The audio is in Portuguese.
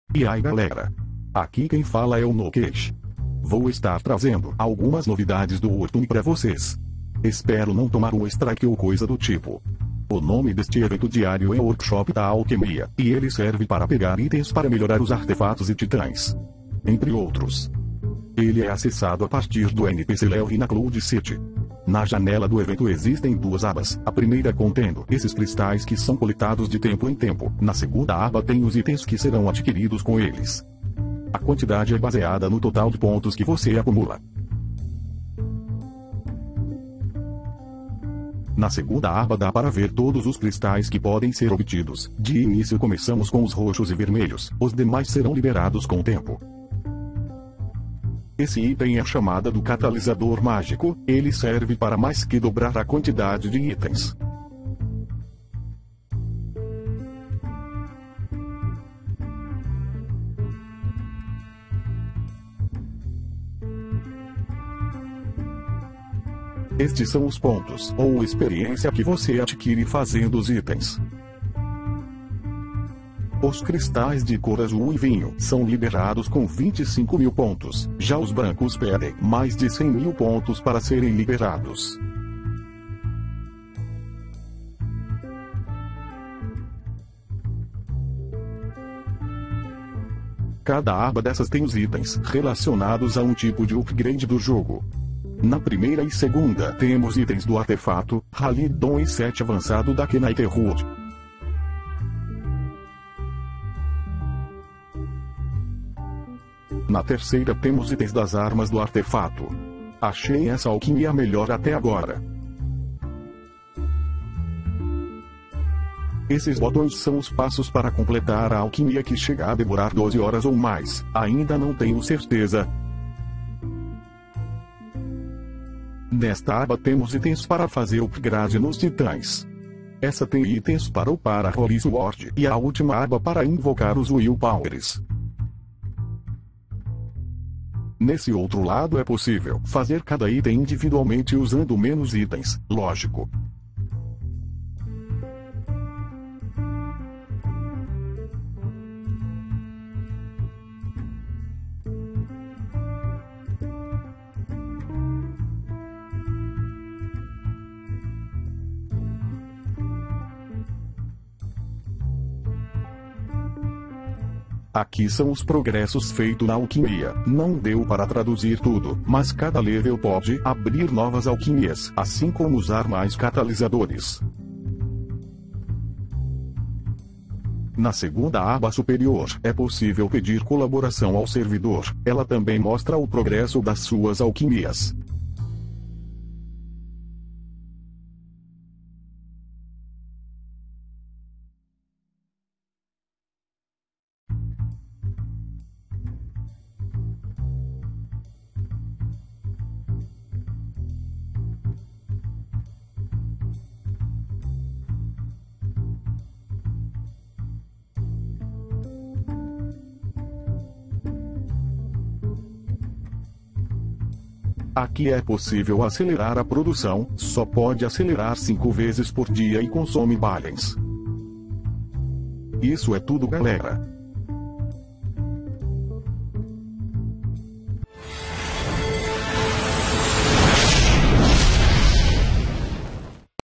E aí galera, aqui quem fala é o Nokesh. Vou estar trazendo algumas novidades do Wurtum para vocês. Espero não tomar um strike ou coisa do tipo. O nome deste evento diário é Workshop da Alquimia, e ele serve para pegar itens para melhorar os artefatos e titãs, entre outros. Ele é acessado a partir do NPC Levi na Cloud City. Na janela do evento existem duas abas, a primeira contendo esses cristais que são coletados de tempo em tempo, na segunda aba tem os itens que serão adquiridos com eles. A quantidade é baseada no total de pontos que você acumula. Na segunda aba dá para ver todos os cristais que podem ser obtidos. De início começamos com os roxos e vermelhos, os demais serão liberados com o tempo. Esse item é chamado do catalisador mágico, ele serve para mais que dobrar a quantidade de itens. Estes são os pontos ou experiência que você adquire fazendo os itens. Os cristais de cor azul e vinho são liberados com 25.000 pontos, já os brancos pedem mais de 100.000 pontos para serem liberados. Cada aba dessas tem os itens relacionados a um tipo de upgrade do jogo. Na primeira e segunda temos itens do artefato, Halidon e 7 avançado da Kenighthood. Na terceira temos itens das armas do artefato. Achei essa alquimia melhor até agora. Esses botões são os passos para completar a alquimia que chega a demorar 12 horas ou mais, ainda não tenho certeza. Nesta aba temos itens para fazer upgrade nos titãs. Essa tem itens para upar a Holy Sword e a última aba para invocar os Willpowers. Nesse outro lado é possível fazer cada item individualmente usando menos itens, lógico. Aqui são os progressos feitos na alquimia. Não deu para traduzir tudo, mas cada level pode abrir novas alquimias, assim como usar mais catalisadores. Na segunda aba superior, é possível pedir colaboração ao servidor. Ela também mostra o progresso das suas alquimias. Aqui é possível acelerar a produção, só pode acelerar 5 vezes por dia e consome balens. Isso é tudo galera.